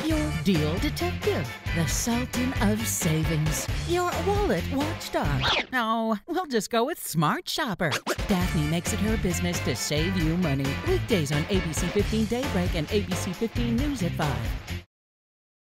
Your deal detective, the Sultan of Savings, your wallet watchdog. Oh, we'll just go with Smart Shopper. Daphne makes it her business to save you money. Weekdays on ABC 15 Daybreak and ABC 15 News at 5.